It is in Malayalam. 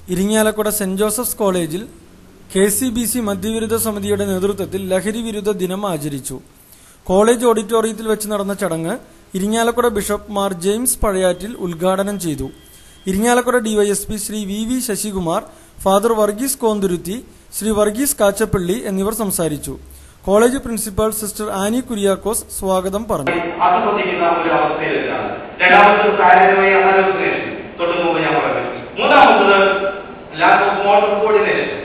ഇരിങ്ങാലക്കുട സെന്റ് ജോസഫ്സ് കോളേജിൽ KCBC മദ്യവിരുദ്ധ സമിതിയുടെ നേതൃത്വത്തിൽ ലഹരി വിരുദ്ധ ദിനം ആചരിച്ചു. കോളേജ് ഓഡിറ്റോറിയത്തിൽ വെച്ച് നടന്ന ചടങ്ങ് ഇരിങ്ങാലക്കുട ബിഷപ്പ് മാർ ജെയിംസ് പഴയാറ്റിൽ ഉദ്ഘാടനം ചെയ്തു. Irinjalakuda DYSP Shri VV Sasikumar, father Varghese Konthuruthy, Shri Varghese Kachappilly എന്നിവർ സംസാരിച്ചു. College principal sister Annie Kuriakose സ്വാഗതം പറഞ്ഞു. മൂന്നാമത്തത് ലാക്ക് ഓഫ് മോട്ടോർ കോർഡിനേഷൻ.